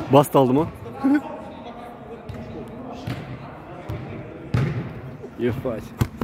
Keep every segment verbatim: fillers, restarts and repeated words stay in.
Bastı aldı mı? Єфать.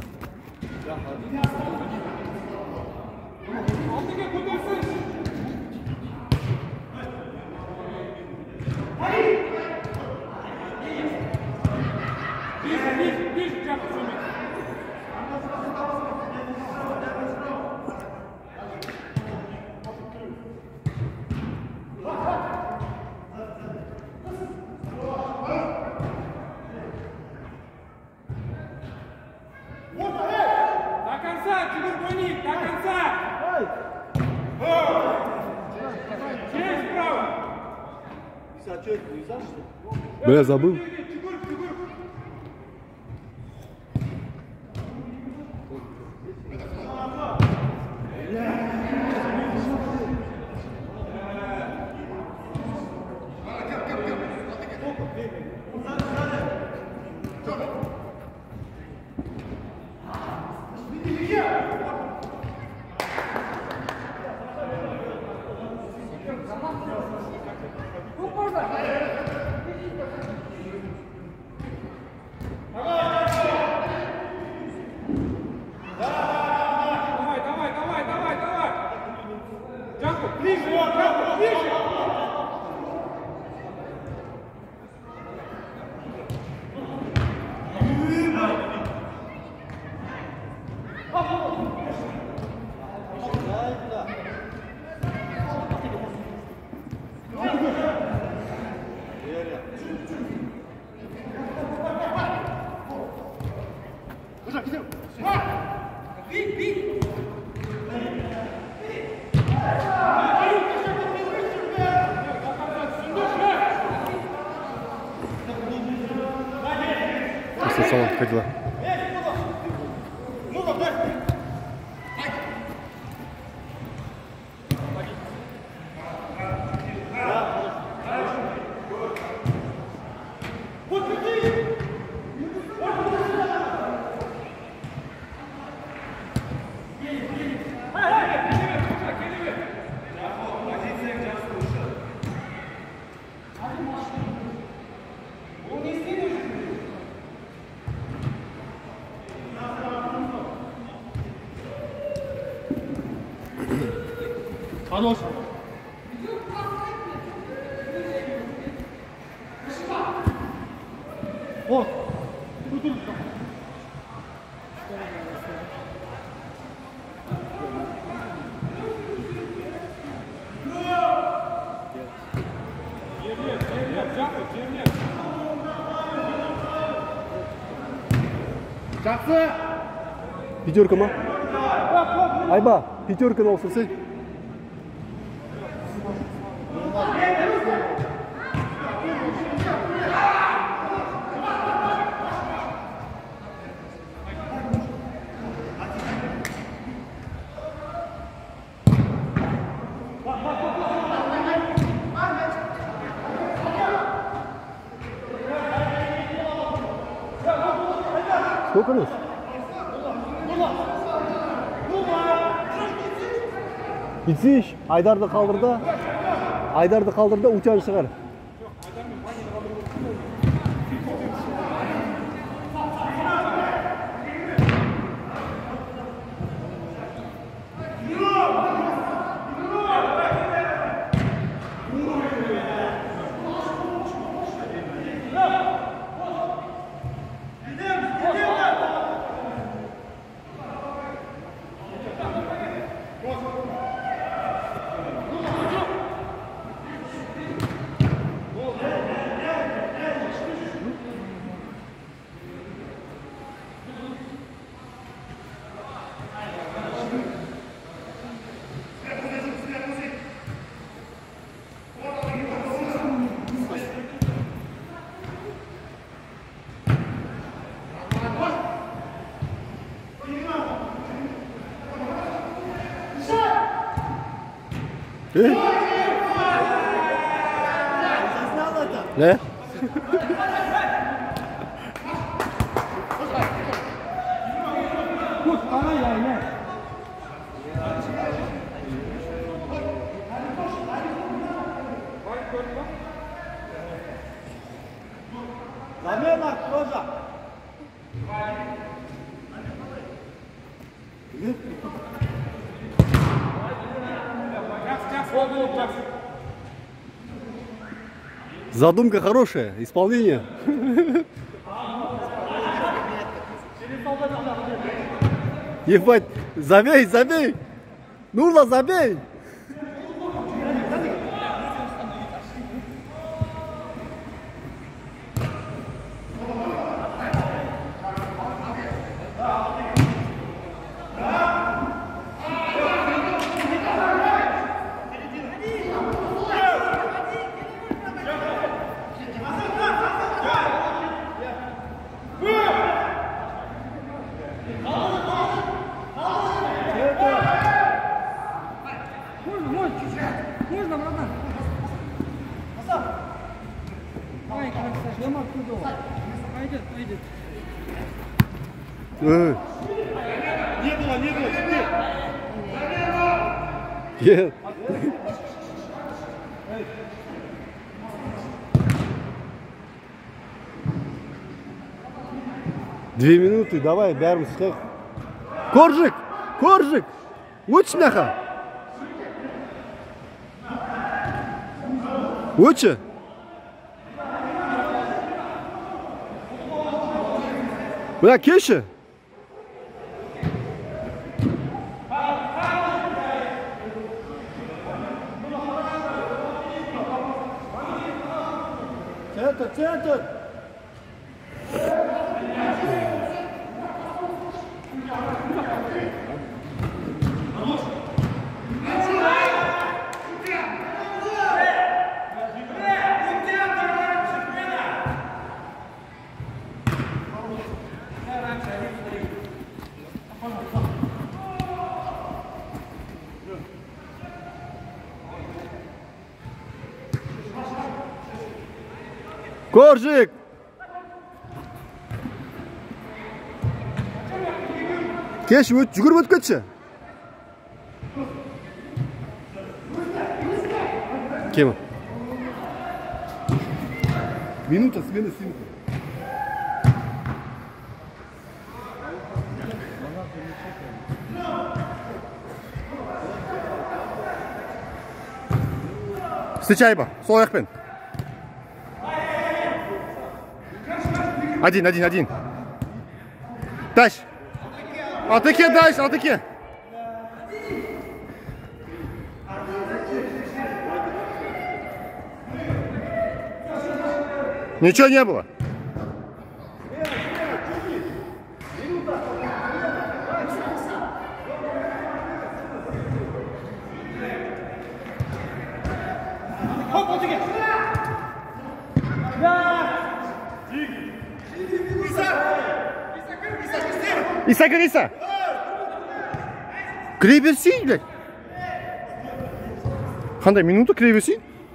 Бля, забыл. Салон, как дела? Хорош. Вот. Пятерка ма? Айба, пятерка на усусы. Сколько нос? Gitsиш, Aydar'da kaldırdı. Aydar'da kaldırdı, uçan çıkar. Ne? Ne? Задумка хорошая, исполнение. Ебать, забей, забей. Нурла, забей. Можно, братан? Давай, Саша, пойдет, пойдет. Э. Не было, не было, теперь. Е. Две минуты, давай, бәріміз қайық. Коржик, Коржик, өтші нақа. Өтші. Бля, кеші. Центр, центр. Коржик. Кеш, өт, жүгіріп өтіп кетші. Кем? Минута, смена, симка. Встречай ба, сол аяқпен. Один, один, один. Тащ. Атаке, дальше, атаке. Ничего не было. İsa gir İsa. Kire берсең, блядь. Қандай минута кіре берсең?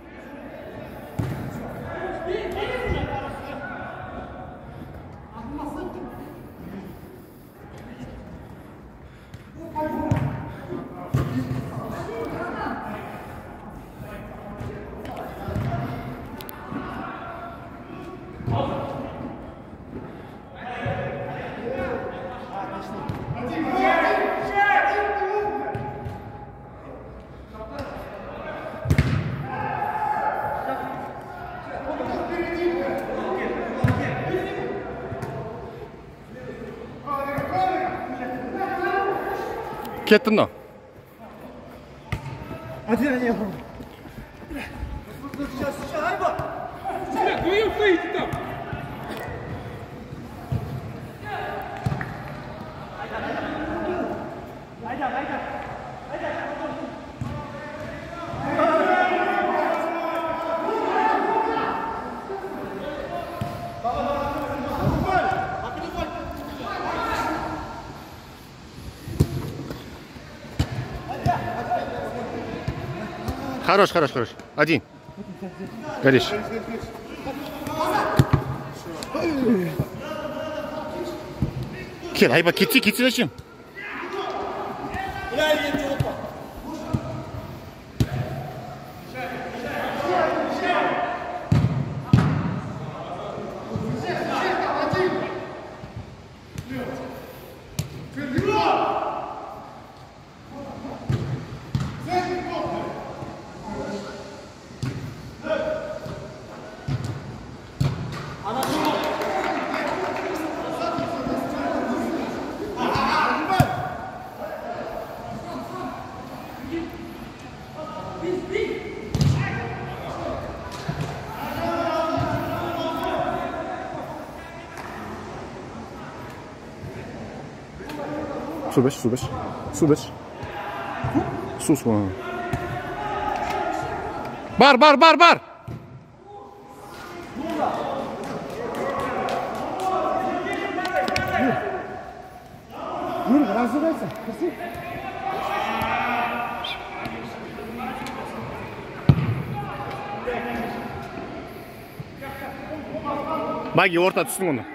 Кетті мынау. Один, один. Сейчас, сейчас, Айба. Вы стоите там. Хорош, хорош, хорош. Один. Горишь. Кел, Айба, кетсе, кетсе зачем? Su beş, su beş. Su beş. Su su. Бар, бар, бар, бар. Yürü, razılarsın. Kırsın. Маги, орта түстің оны.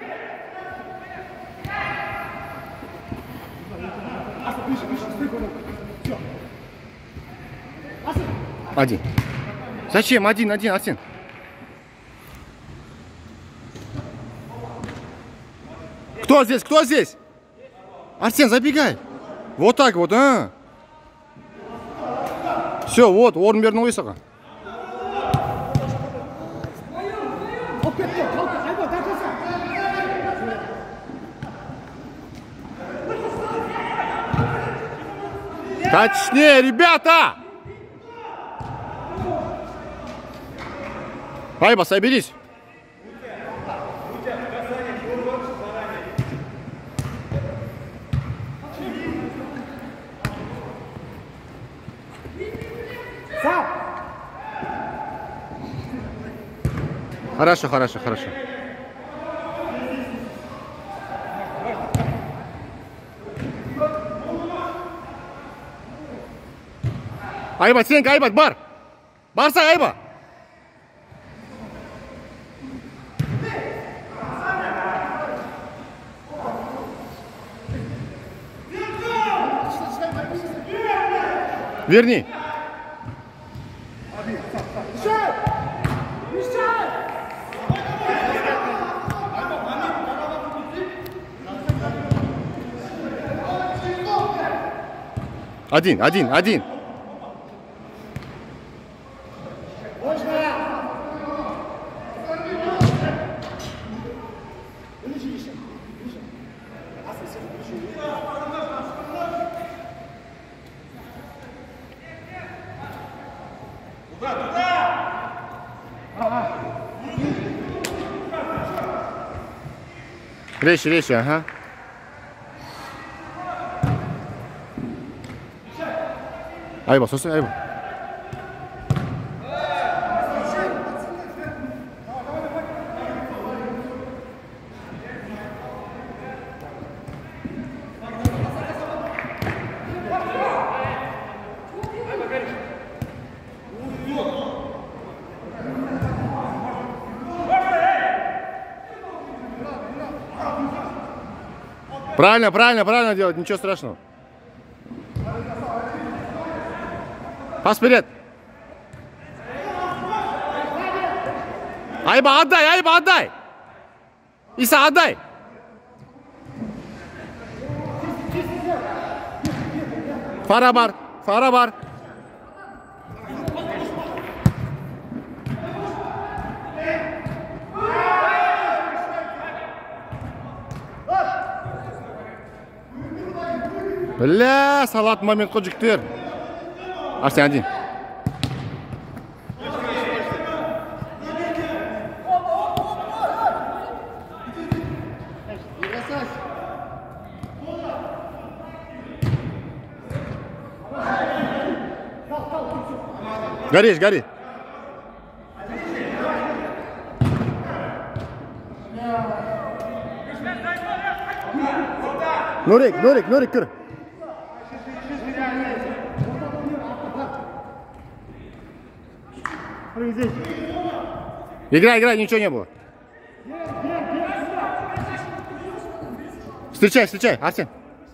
Один. Зачем? Один, один, Арсен. Кто здесь? Кто здесь? Арсен, забегай. Вот так вот, а. Все, вот, орын бердің ғой саған. Точнее, ребята! Айба, соберись. Хорошо, хорошо, хорошо. Айба, сенка, Айба, бар. Барса, Айба. Верни. Один, один, один. Резче, резче, ага. Айба, сосай, Айба. Правильно, правильно, правильно делать, ничего страшного. Пас вперед. Айба, отдай, Айба, отдай. Иса, отдай. Фара бар, фара бар. Бля, салат момент қой жігіттер. Арсен, один. Горишь, гори. Нурик, Нурик, Нурик, кір. Играй, играй, ничего не было. Встречай, встречай, Арсен.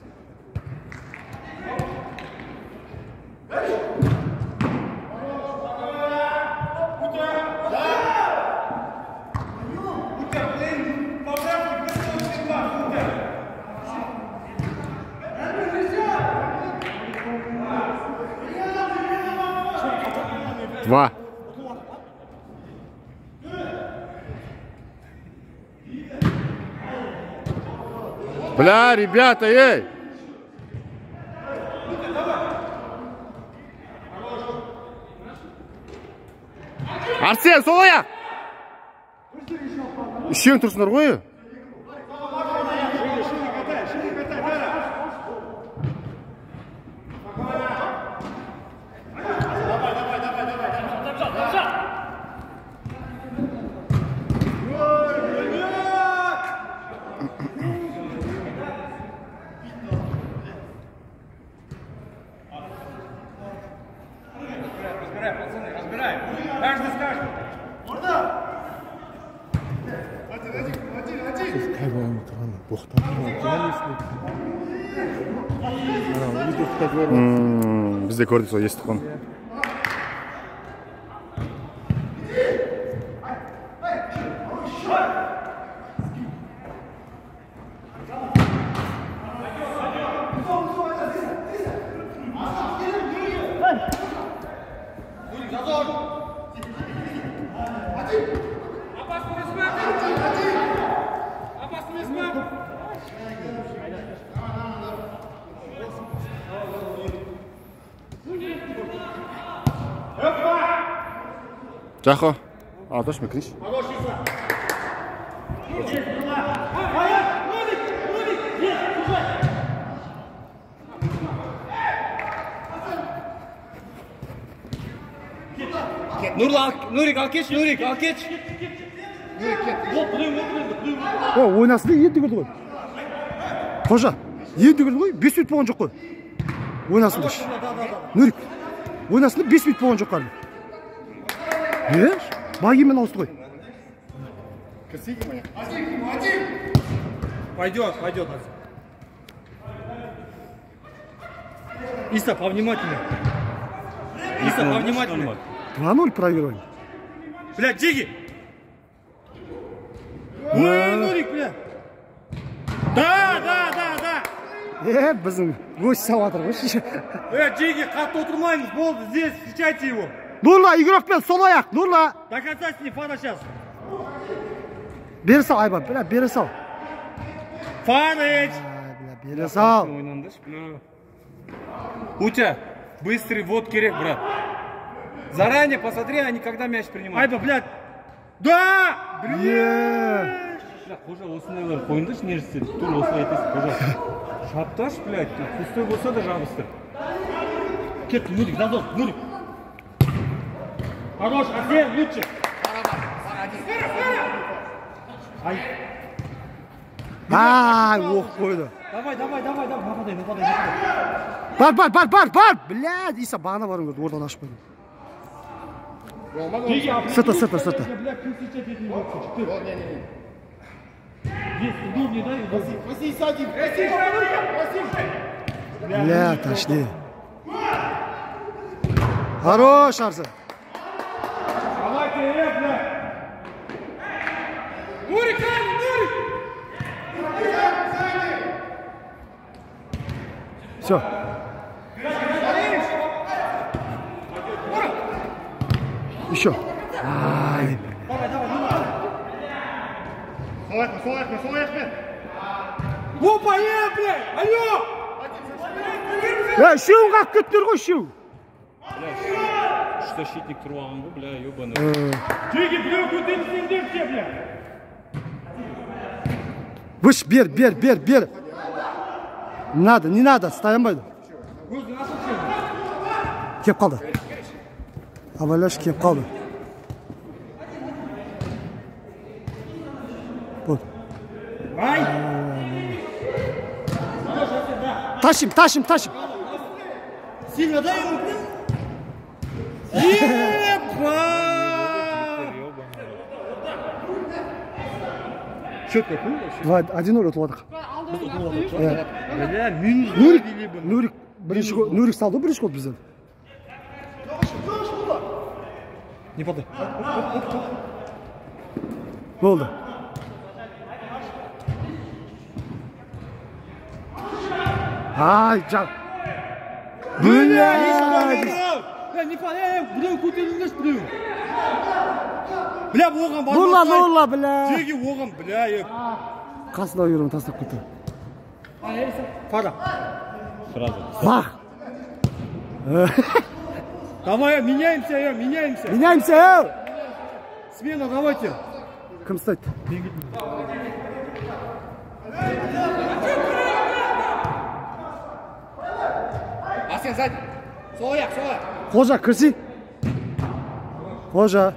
Два. Бля, ребята, эй! Арсен, сол аяқ! Үшеуің тұрсыңдар ғой? Каждый скажет. Kaybolma tamam. Bohtan tamam. Gelmesin. Biz de gördük o yestik onu. Жахо. А, точно криш. Нурик, ал кеш, Нурик, ал кеш. О, ойнасында енді көрді ғой. Қожа, енді көрді ғой, бес минут болған жоқ қой. Ойнасында. Нурик, ойнасында бес минут болған жоқ қарды. Е? Багимен ауысты ғой. Пойдет, пойдет. Иса, повнимательнее. Иса, повнимательнее. два ноль проигрывали. Бля, Джиги! Ой, Нурик, бля! Да, да, да, да! Е, біздің гость сауатыр ғой. Бля, Джиги, қатты отырмаймыз, болды, здесь, встречайте его. Нурла, игрокпен сол аяқ, Нурла. До конца с ним, Фара сейчас. Бері сал, Айбан, бля, бері сал. Фарыч! Бля, бері сал. Утя, быстрый ввод керек, брат. Заранее посмотри, они когда мяч принимают. Айба, блядь! Да! Е. Қожа, осындайлар қойындыш нежісі, тур осылай етесің, қожа. Шапташ, блядь, пустой болса да жабыстыр. Кет, Нурик, назад, Нурик! Хорош, Арсен, лучше! Ай! Ай, оқ қойды. Давай, давай, давай, давай, нападай, нападай, нападай. Бар, бар, бар, бар, бар. Блядь, Иса бағана барың көрді, ордан ашып қойды. Сыта, сыта, сыта. Блядь, крутить эти локти, четыре. Здесь, удобнее, да? Василий, садим! Василий, Василий! Бля, ташли. Хорош, Арсен. Давай, ты, бля! Нурик, Нурик! Все. Еще. Ай. Давай, давай, давай! Sol ayakma, sol ayakma, sol ayakma. Опа, е, блядь! Алло! Е, үшеуін қалып кеттер ғой, үшеу. Үш защитник тұрып алған ғой, бля, ёбаный. Джиги, біреу көтені сендер все, блядь! Выш, бер, бер, бер, бер. Не надо, не надо, стоянбайды. Кеп қалды. Абайлаш кеп қалды. Вот. Ай! Тащим, тащим, тащим. Сильно дай ему, блядь! Епа! Счет какой вообще? Давай, один ноль ұтылдық. Бля, минус Нурик, Нурик, бірінші гол, Нурик салды бірінші гол бізден. Не подай. Болды. Ай, жан. Блядь. Бля, не подай, біреу көтерілдіш, біреу. Бля, оған бар. Нурла, Нурла, бля. Джиги, оған, бля, еп. Қасына үйірін тастап кетті. Фара. Сразу. Бах. Давай, меняемся, я, меняемся. Меняемся, ау. Смена, давайте. Кім стайды? Асен, сзади. Сол аяқ, сол аяқ. Қожа, кірсей. Қожа.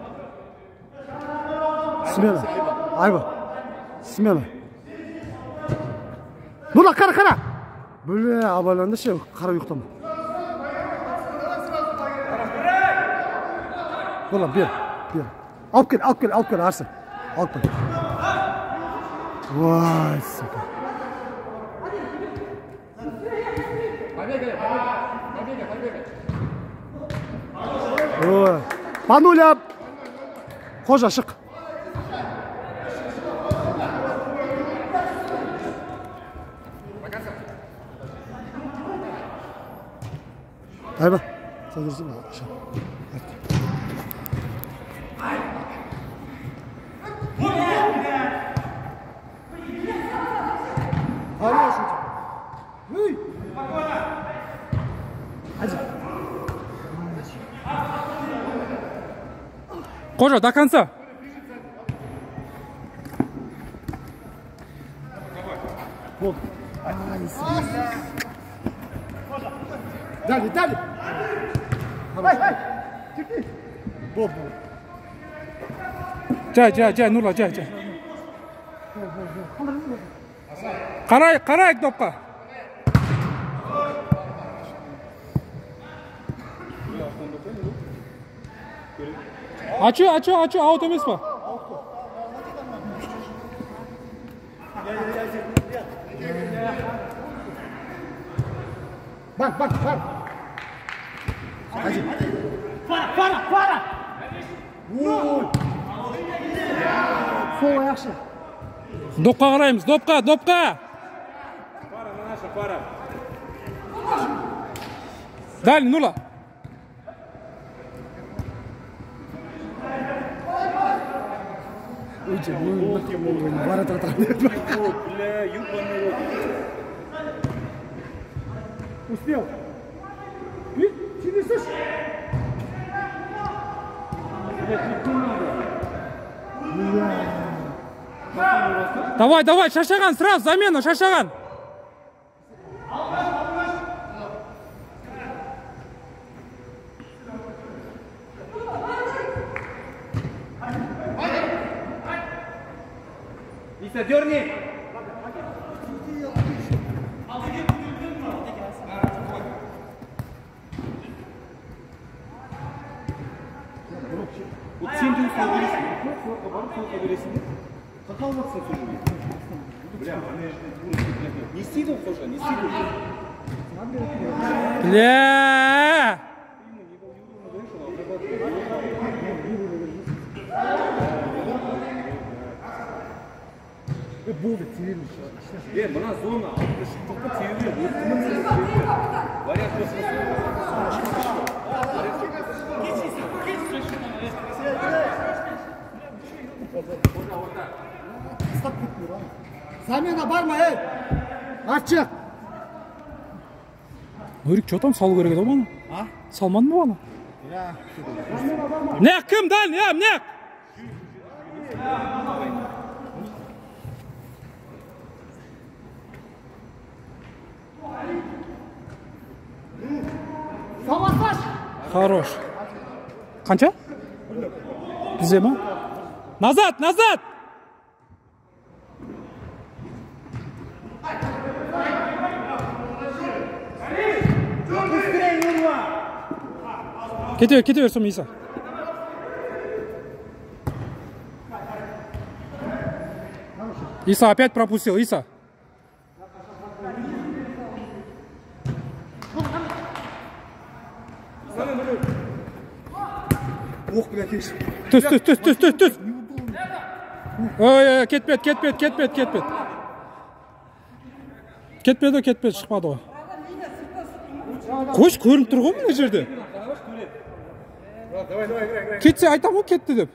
Смена. Айба. Смена. Нұрла, қара, қара. Бля, абайланды ше, қара ұйықтама. Ulan bir, bir. Alıp gel, alıp gel, alıp gel Arslan. Alıp gel. Vay sıkı. Oy. Panulap. Hoca şık. Hayba. Sen dursun mu? Hayır şu. Hey. Hadi. Кожа, до конца. Вот. Дали, дали. Ай, ай. Терпи. Боб. Жай, жай, жай, Нурла, жай, жай. Қарайық, қарайық допқа. Açı, açı, açı, out емес па? Bak, bak, bak. Hadi. Para, para, para. Oy. Sol ayakşı. Допқа қараймыз, допқа, допқа. Пара на наша, пара. Далі, Нурла. Уйди, ну, бара тратам. Бля, ёбаный рот. Успел. Ты, ты несешь? Давай, давай, шашаған, сразу, замена, шашаған. Иса, дерни! Вот сен де сол бересің. Солқа барып, солқа бересің. Қақал бақса сол жерге. Бля, не істейді ол қожа, не істейді ол. Бля! Болды, тиверmiş. Е, мына зона, алты шықтықты тиверер. Өттімін сіз тиверер. Вариант Замена бар ма, ей? Артчық. Нұрик, что там салу керек еді бана? А? Салман ба бана? Мынақ кім дәл, я, мынақ? Savaşlaş. Хорош. Қанша? Бізде ма? Назад, назад! Кете бер, кете бер соң Иса. Иса опять пропустил, Иса. Ох, блядь, еш. Түс, түс, түс, түс, түс, түс. Ой, ой, кетпет, кетпет, кетпет, кетпет. Кетпеді, кетпеді, шықпады ғой. Қош, көрініп тұр ғой мына жерде. Кетсе айтам ғой, кетті деп.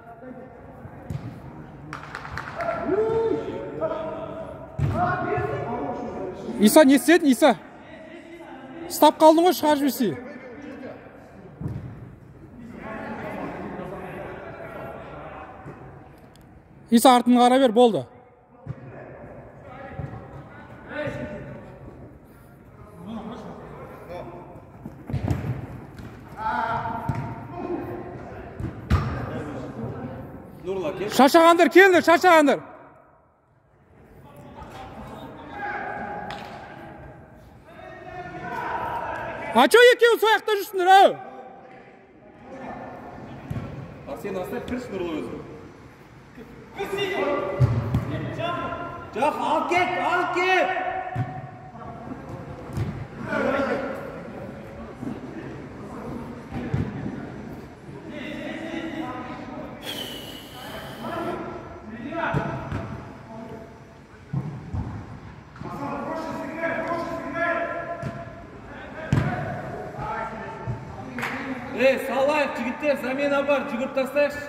Иса, не істедің, Иса? Стап қалдың ғой, шығарып жіберсей. Иса, артын қара бер, болды. Шашағандар, келдер, шашағандар. А чё екеуі сояқта жүрсіңдер, ау? Сен оставь, кірші Нұрлы өзі. Жақ, ал кет, ал кет! Ей, салайық, жігіттер, замена бар, жүгіріп тастайықшы.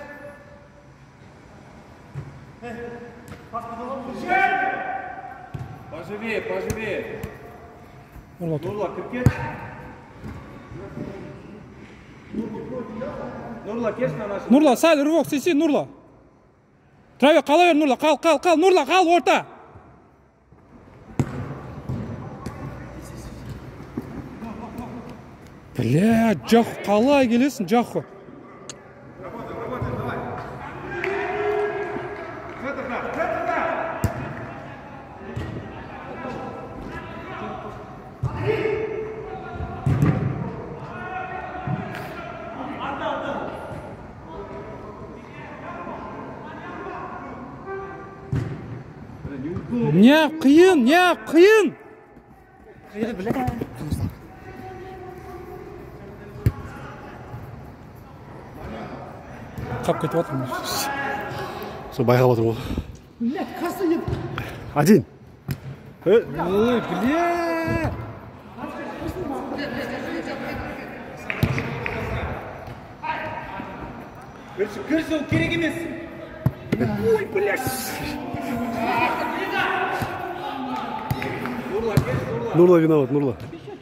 Поживее, поживее. Нұрла, кіріп кет. Нұрла, кеш на нашу. Нұрла, сәл рывок, сеси, Нұрла. Траве, қала бер, Нұрла, қал, қал, қал, Нұрла, қал, орта. Бля, Жақу, қалай келесің, Жақу. Не қиын, не қиын. Қап кетіп отырмын. Сол байқап отырмын ғой. Один. Ой, бля. Кірші, ол керек емес. Ой, блядь. Нұрла, кеш, Нұрла. Нұрла виноват, Нұрла.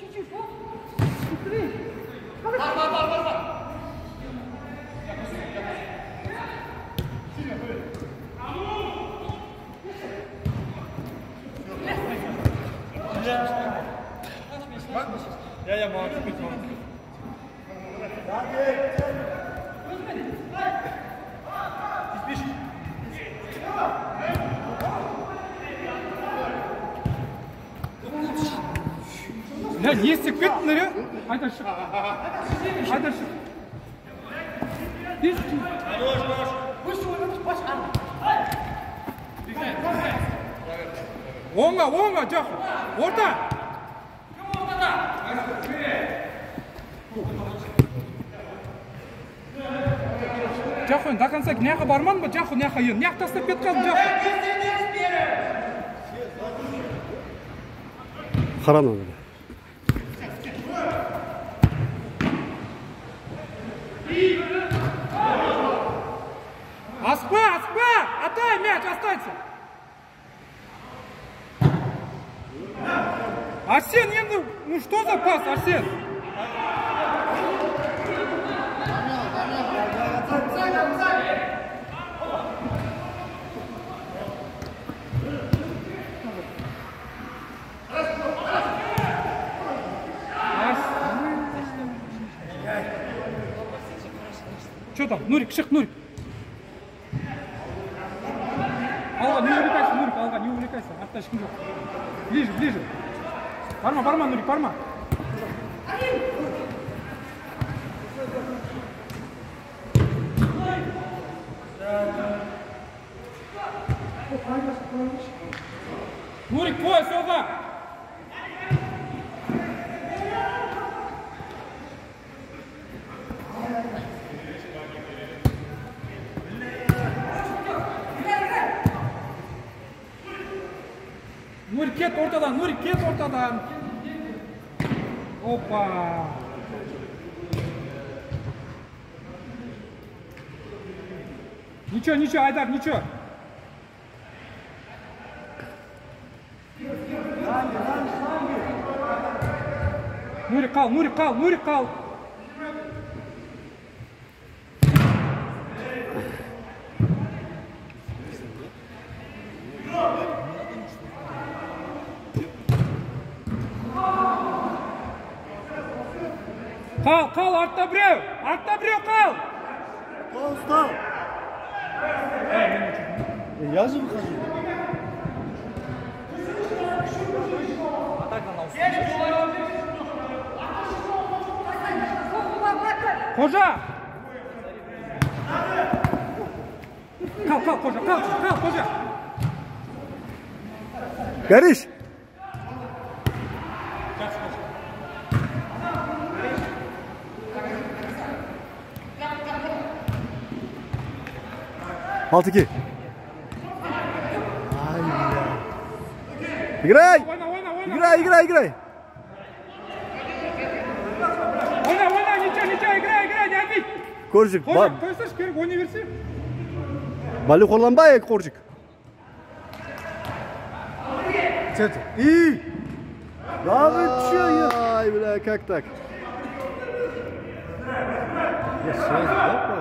Я, я могу купить, могу купить. Бля, естіп кеттіңдер, е? Айдар шық. Айдар шық. Оңға, оңға, Жақу. Орта. Жақу, до конца няқа барман ба? Жақу, няқа ен. Няқ тастап кет қалдың, Жақу. Қаран оны. Аспа, аспа! Отдай мяч, остается! Арсен, енді, ну что за пас, Арсен? Что там? Нурик, шық, Нурик. Алға, не увлекайся, Нурик, алға, не увлекайся. Артта ешкім жоқ. Ближе, ближе. Барма, барма, Нурик, барма. Нурик, твой, солға. Нурик, кет ортадан, Нурик, кет ортадан. Опа. Ничего, ничего, Айдар, ничего. Нурик қал, Нурик қал, Нурик қал. Қал, қал, артта біреу, артта біреу қал. Қал, ұстау. Я же выхожу. Қожа! Kal kal koca kal kal koca. Garish. Altı iki. İgray. Oyna oyna oyna. İgray, İgray, İgray. Oyna oyna niçe niçe igray igray geldik. Korcuk. Koca koysaş gerek oyna versin. Bali kullanbay Korcuk. Çet. İyi. Abi düşüyor ya. Ay bile как так? Ya söz yapma.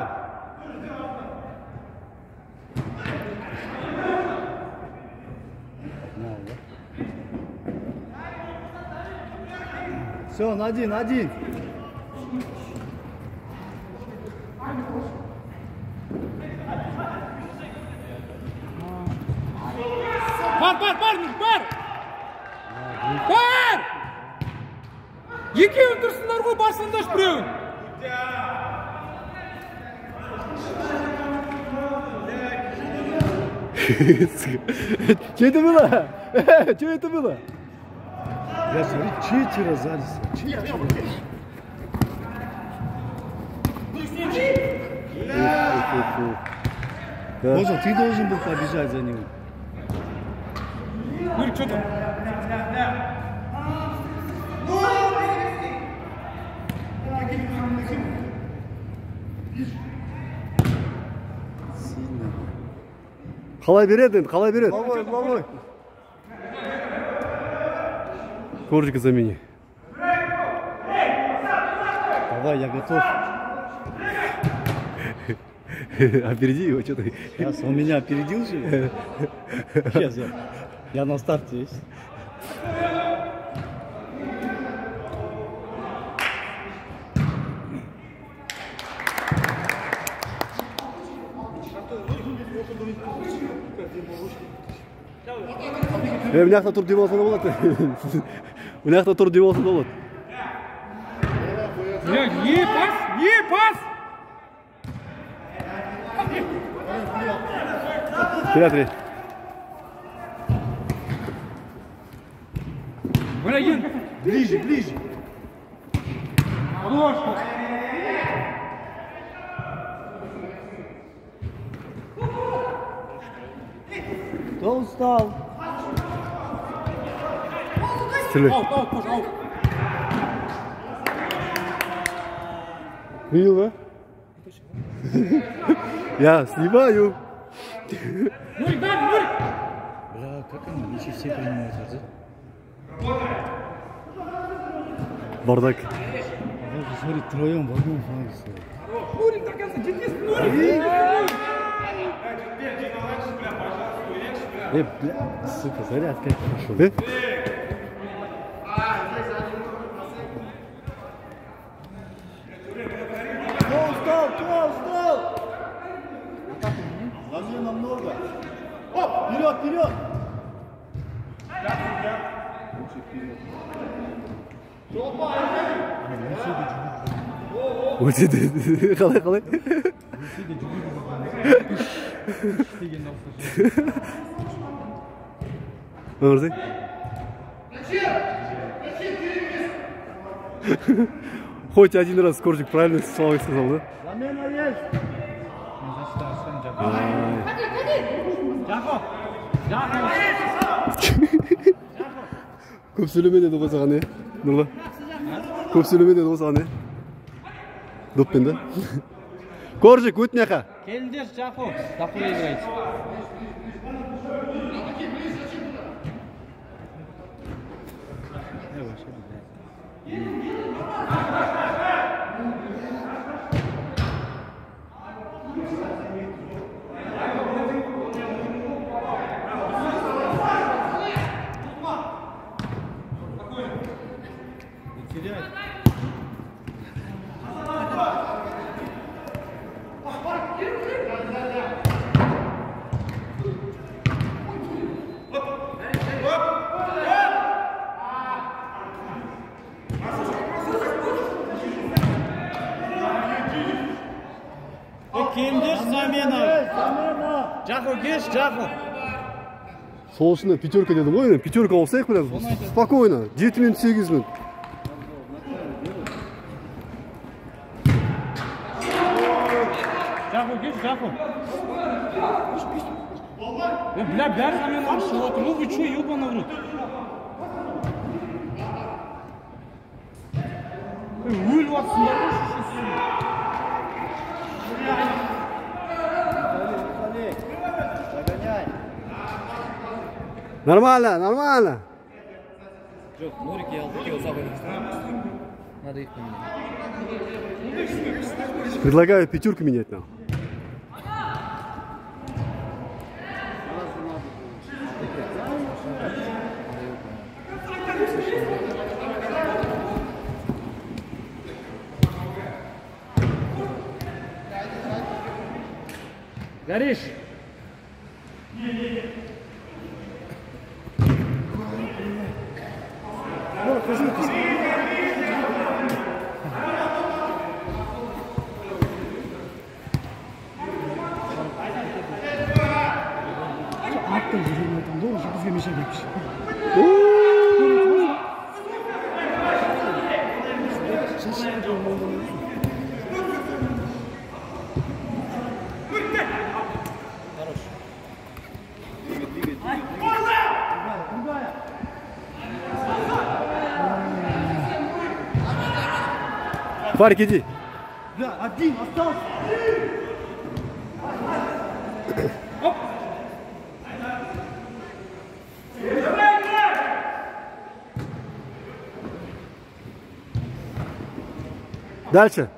Все, на один, один. Бар бар бар бар. Бар. Екеуін тұрсыңдар ғой басыңдаш біреуін. Что это было? Что это было? Я смотрю, четверо залез. Четверо. Боже, ты должен был побежать за ним. Нурик, что там? Қалай береді енді, қалай береді? Ловой, ловой. Коржик замени. Давай, я готов. Опереди его, что ты? Сейчас он меня опередил же. Сейчас я. Я на старте есть. Е, мына жақта тұрып демалса да болады. Мына жақта тұрып демалса да болады. Е, пас, е, пас. Вперед, Блин. ближе, ближе. Ложку. Кто устал? Стреляй. Аут, аут, Коша, аут. Видел, да? Я снимаю. Нурик, дай, Нурик. Бля, как они мячи все принимают, а? Бардак. А вот смотри, троем в одном фланге стоят. Нурик, так я задержись, Нурик. Э, бля, сука, заряд как хорошо. Э? Кто устал? Кто устал? Возьми намного. Оп, вперед, вперед! Өтеді, қалай, қалай? Өмірсің? Хоть один раз Коржик правильно слово сказал, да? Замена есть! Көп сөйлеме деді ғой саған, е? Нұрла? Көп сөйлеме деді ғой саған, е? Доппен, да? Коржик, өт мына жаққа. Келіңдер, Жафо, Жафо играйте. Kimdir zamena? Жако кеш, Жако. Soğusunda pятерка dedim oyun. Pятерка olsak bile spokойно. жеті minut sekiz minut. Жако кеш, Жако. Бля, бәрі замена шығып отыр. Ну вы что, ёбаный в рот? Өліп атсыңдар ғой шешесі. Нормально, нормально. Жоқ, Нурик я алды, я забыл. Надо их поменять. Предлагаю пятерку менять нам. Горишь? Attım yürüyemeden doğru şu bizge meşe gelmiş. Fark иди. Да, один остался. Дальше.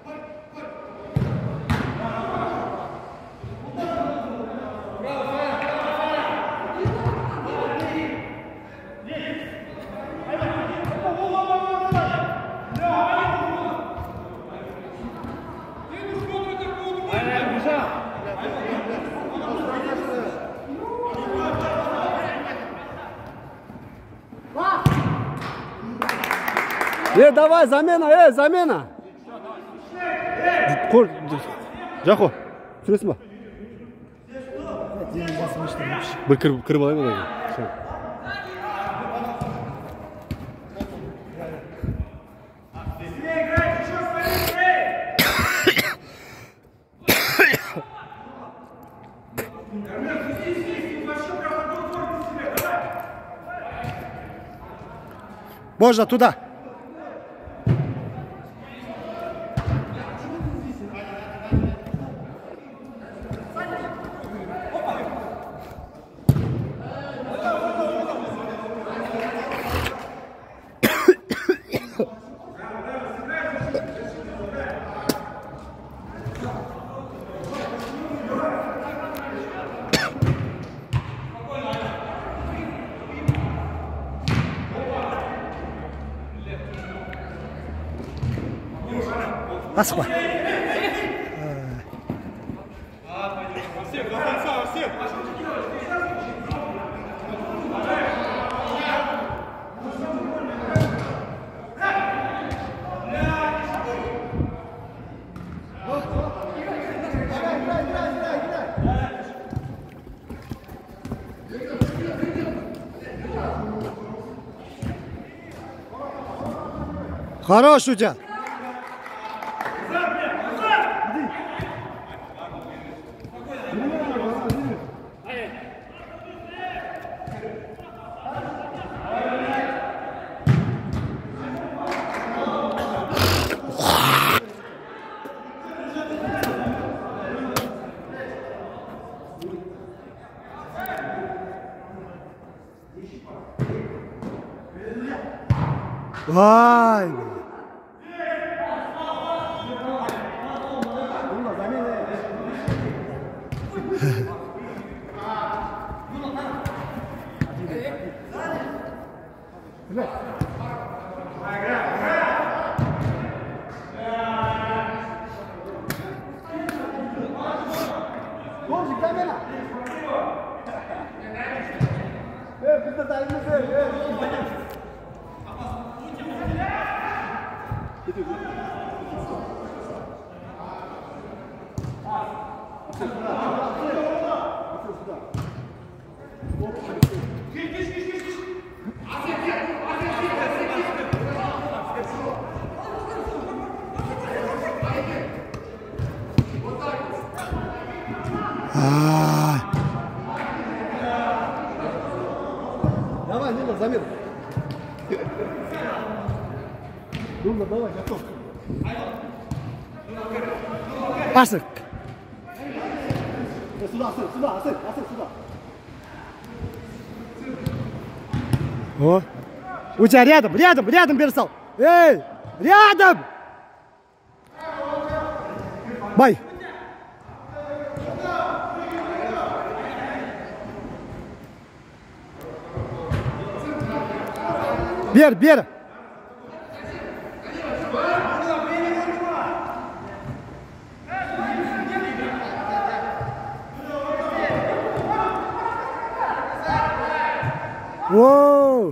Э, давай, замена, э, замена. Кор, Жако, түсіресің ба? Бір кіріп алайын одан кейін. Можно туда. Асықпа. Хорош у тебя. Vay be. Ай. Давай, Нула, замер. Нула, давай, готов. Асыр. Сюда, Асыр, сюда, Асыр, Асыр, сюда. О. У тебя рядом, рядом, рядом перестал. Эй, рядом. Бай. Бер, бер. Воу.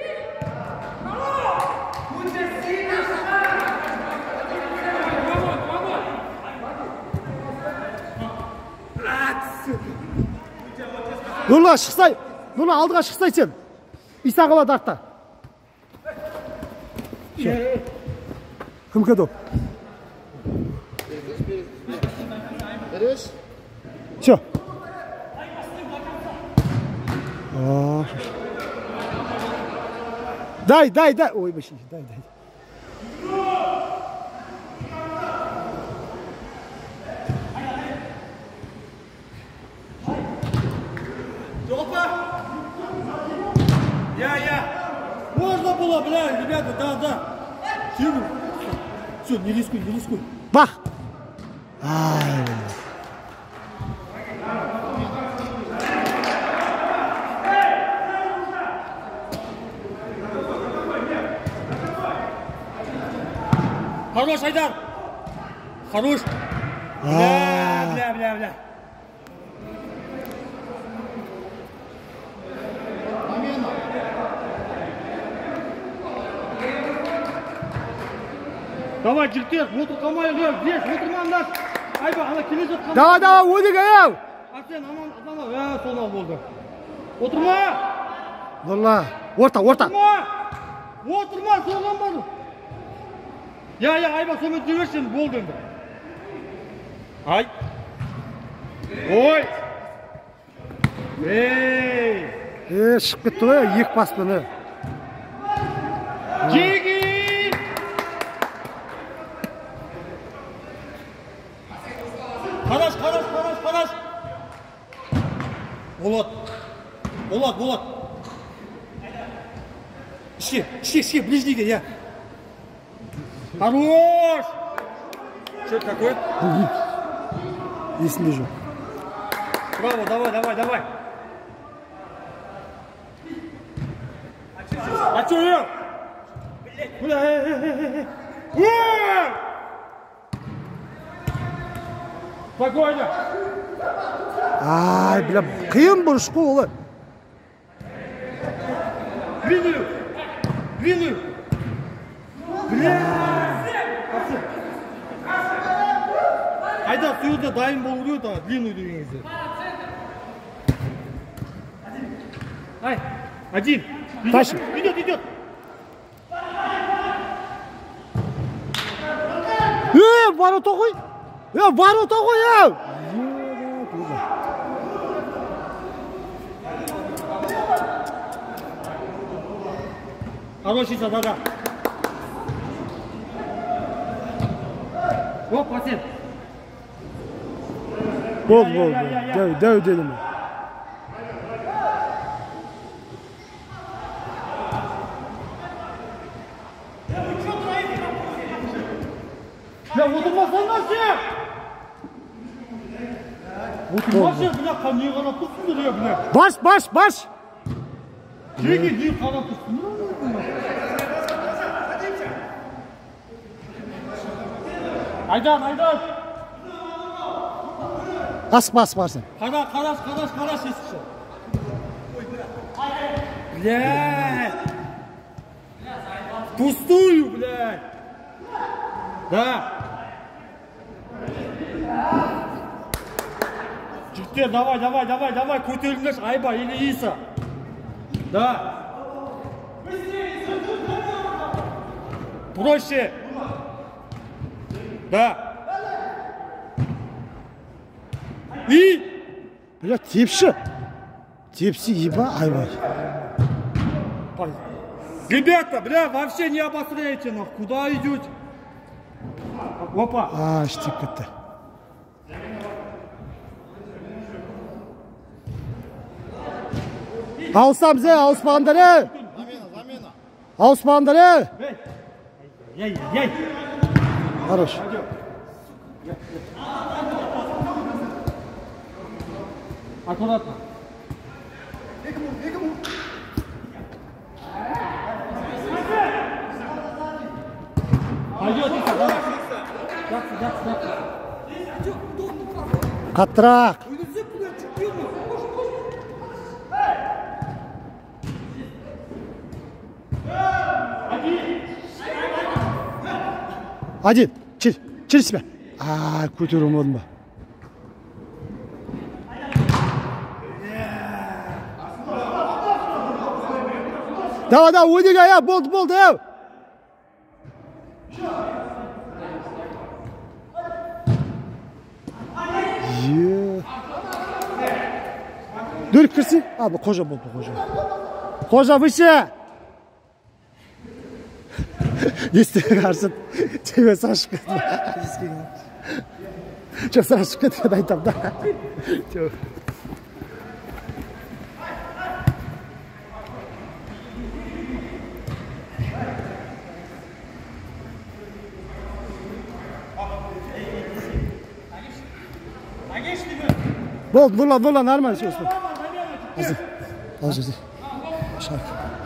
Нұрлан шықсай, Нұрлан алдыға шықсай сен. Иса қалады артта. Кімге доп? Все. Дай, дай, дай. Ой, баши, дай, дай. Я, я. Можно было, бля, ребята, да, да. Сильно. Все, не рискуй, не рискуй. Бах. Ай. Хорош, Айдар. Хорош. Бля, бля, бля, бля. Давай, жігіттер, отыр қалмайық, здесь, отырмаңдар. Айба, ана келе жатқан. Давай, давай, ойдық, ау. Арсен, аман, аман, ә, сонал болды. Отырма! Нұрлан, орта, орта. Отырма! Отырма, соған бады. Я, я, Айба, сонымен жүрерсен, болды енді. Ай! Ой! Ей! Е, шығып кетті ғой, екі паспыны. Жеги! Қараш, қараш, қараш, қараш! Болат! Болат, Болат! Ішке, ішке, ішке, ближнейге, я! Хорош! Что такое? Есінде жоқ. Браво, давай, давай, давай! А что я? Бля, э, э, э, э! Спокойно! Ай, бля, қиын бұрыш қой олы. Длинную! Длинную! Бля! Айда, сүйеуде дайын болу керек, ана длинную деген кезде. Ай, один! Тащи. Идет, идет! Е, ворота ғой. Е, ворота ғой, ау. Хороший да-да. Оп, пациент. Бол, бол, бол. Дәу, дәу делім. Ya oturmasan lan sen! Oturmaz ya bile, niye kanat tutsun ya bile? Baş, baş, baş. Çekil, niye kanat tutsun? Aydan, Aydan! As, bas, varsın. Kara, karaş, karaş, karaş eskisi. Блядь! Пустую, блядь! Да! Теперь давай, давай, давай, давай, көтеріліңдерші, Айба или Иса. Да. Проще. Да. И. Бля, тепші. Тепси, еба, Айбай. Ребята, бля, вообще не обостряйте, нахуй. Куда идете? Опа. А, штип кетті. Ауысамыз, е, ауыспағандар, е. Замена, замена. Ауыспағандар, е. Яй, яй. Хорош. Аккуратно. Пойдет, Иса, давай. Жақсы, жақсы, жақсы. Қаттырақ. Один. Чир. Чир себе. А, көтеру болдым ба. Давай, давай, ойнega, я, болды, болды, я. Е. Дөріп кірсін. А, бұл қожа болды, қожа. Қожа, выше. Естігі қарсын. Тебе сашып кетті. Жоқ, сашып кетті, айтам да. Жоқ. Болды, Нұрлан, Нұрлан, нормально все. Hazır. Hazır, hazır. Şarkı.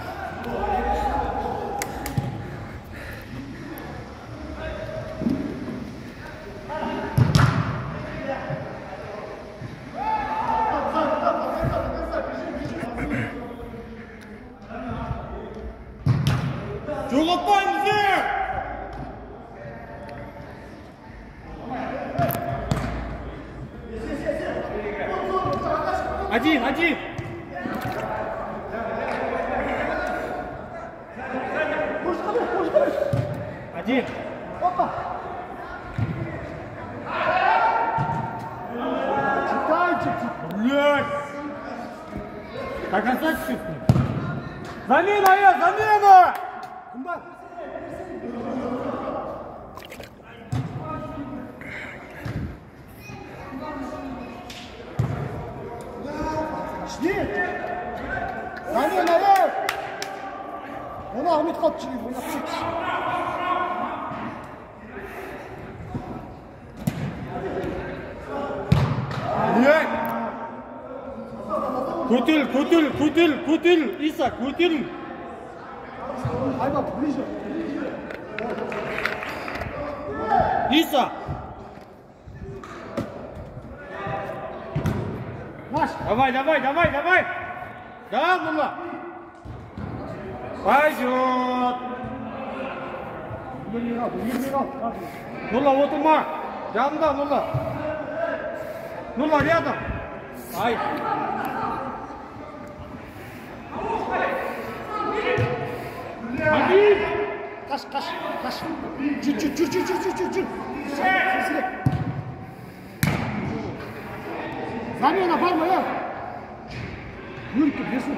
Жоғалтпаймыз, е! Один, один. Один. Блядь. До конца чуть-чуть. Замена, я, замена! Замена, я! Оны Ахмет қалып жүрген, ойнап кетші. Блядь! Көтел, көтел, көтел, көтел, Иса, көтел. Айба, ближе. Иса! Наш. Давай, давай, давай, давай! Да, Нурла? Пойдет! Нурла, отырма! Жанында, Нурла! Нурла, рядом! Ай! Один! Қаш, қаш, қаш. Жүр, жүр, жүр, жүр, жүр, жүр, жүр. Сесірек. Замена бар ма, я? Юрик, бесін.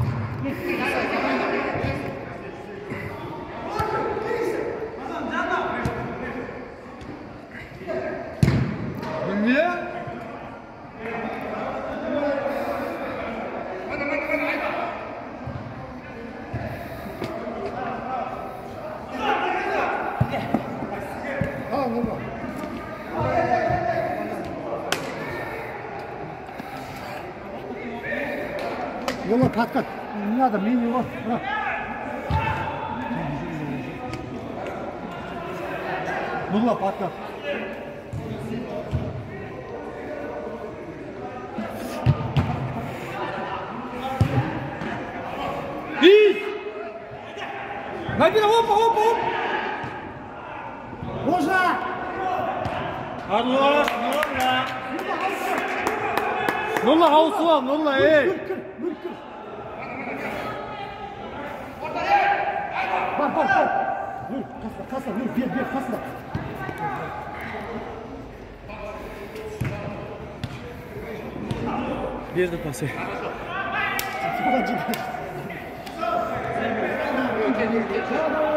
Білме? А, нормально. Yola patkat. Ne adam, ne yola? Bırak. Yola patkat. И! Набери, опа, опа, опа! Можно! Хорош, Нурла! Nurla havuzsu al Nurla ey. Nur kır, Nur kır. Bak bak bak. Nur kasla kasla Nur bir bir kasla. Berdi pası. Çıkacak.